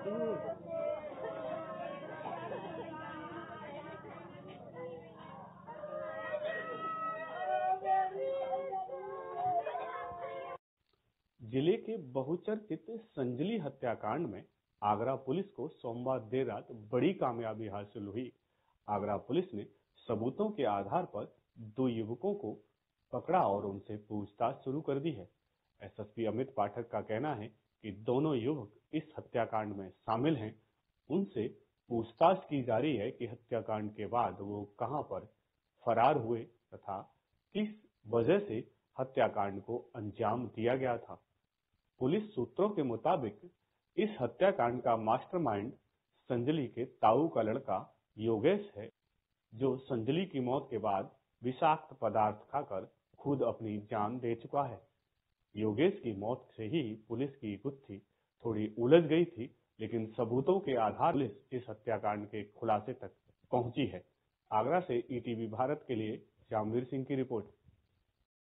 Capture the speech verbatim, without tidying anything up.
जिले के बहुचर्चित संजली हत्याकांड में आगरा पुलिस को सोमवार देर रात बड़ी कामयाबी हासिल हुई। आगरा पुलिस ने सबूतों के आधार पर दो युवकों को पकड़ा और उनसे पूछताछ शुरू कर दी है। एसएसपी अमित पाठक का कहना है कि दोनों युवक इस हत्याकांड में शामिल हैं। उनसे पूछताछ की जा रही है कि हत्याकांड के बाद वो कहां पर फरार हुए तथा किस वजह से हत्याकांड को अंजाम दिया गया था। पुलिस सूत्रों के मुताबिक इस हत्याकांड का मास्टरमाइंड संजली के ताऊ का लड़का योगेश है, जो संजली की मौत के बाद विषाक्त पदार्थ खाकर खुद अपनी जान दे चुका है। योगेश की मौत से ही पुलिस की गुत्थी थोड़ी उलझ गई थी, लेकिन सबूतों के आधार पर पुलिस इस हत्याकांड के खुलासे तक पहुंची है। आगरा से ईटीवी भारत के लिए जामवीर सिंह की रिपोर्ट।